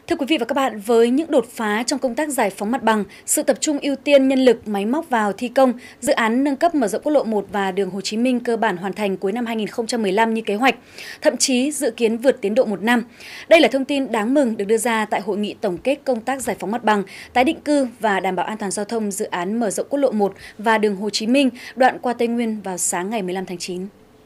Thưa quý vị và các bạn, với những đột phá trong công tác giải phóng mặt bằng, sự tập trung ưu tiên nhân lực, máy móc vào thi công, dự án nâng cấp mở rộng quốc lộ 1 và đường Hồ Chí Minh cơ bản hoàn thành cuối năm 2015 như kế hoạch, thậm chí dự kiến vượt tiến độ 1 năm. Đây là thông tin đáng mừng được đưa ra tại hội nghị tổng kết công tác giải phóng mặt bằng, tái định cư và đảm bảo an toàn giao thông dự án mở rộng quốc lộ 1 và đường Hồ Chí Minh đoạn qua Tây Nguyên vào sáng ngày 15 tháng 9.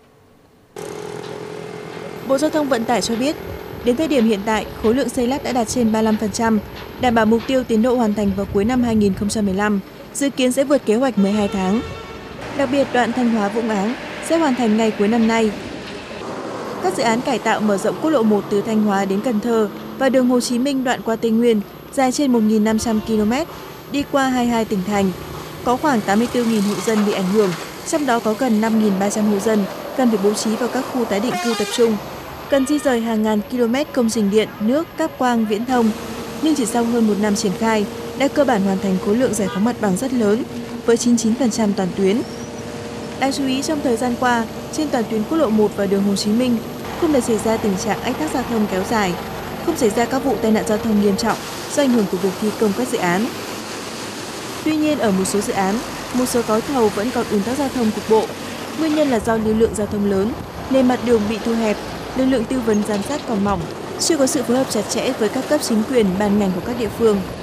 Bộ Giao thông Vận tải cho biết, đến thời điểm hiện tại, khối lượng xây lắp đã đạt trên 35%, đảm bảo mục tiêu tiến độ hoàn thành vào cuối năm 2015, dự kiến sẽ vượt kế hoạch 12 tháng. Đặc biệt, đoạn Thanh Hóa - Vũng Áng sẽ hoàn thành ngay cuối năm nay. Các dự án cải tạo mở rộng quốc lộ 1 từ Thanh Hóa đến Cần Thơ và đường Hồ Chí Minh đoạn qua Tây Nguyên dài trên 1.500 km, đi qua 22 tỉnh thành, có khoảng 84.000 hộ dân bị ảnh hưởng, trong đó có gần 5.300 hộ dân cần phải bố trí vào các khu tái định cư tập trung, cần di rời hàng ngàn km công trình điện, nước, cáp quang, viễn thông, nhưng chỉ sau hơn 1 năm triển khai, đã cơ bản hoàn thành khối lượng giải phóng mặt bằng rất lớn, với 99% toàn tuyến. Đáng chú ý, trong thời gian qua, trên toàn tuyến quốc lộ 1 và đường Hồ Chí Minh không để xảy ra tình trạng ách tắc giao thông kéo dài, không xảy ra các vụ tai nạn giao thông nghiêm trọng do ảnh hưởng của việc thi công các dự án. Tuy nhiên, ở một số dự án, một số gói thầu vẫn còn ùn tắc giao thông cục bộ. Nguyên nhân là do lưu lượng giao thông lớn, nên mặt đường bị thu hẹp, lực lượng tư vấn giám sát còn mỏng, chưa có sự phối hợp chặt chẽ với các cấp chính quyền, ban ngành của các địa phương.